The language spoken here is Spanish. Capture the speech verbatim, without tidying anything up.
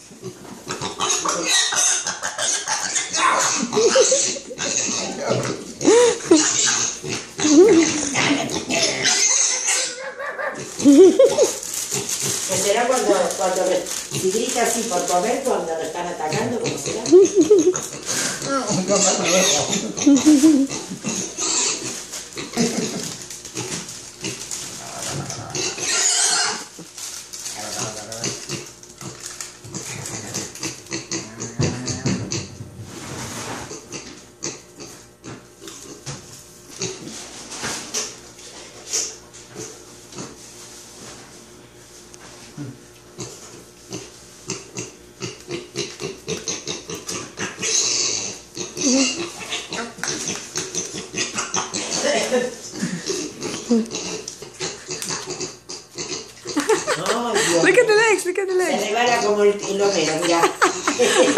¿Qué será cuando, cuando si grita así por comer, cuando lo están atacando? ¿Cómo será? Look at the legs, look at the legs. Se le va como el, el Homero, mira.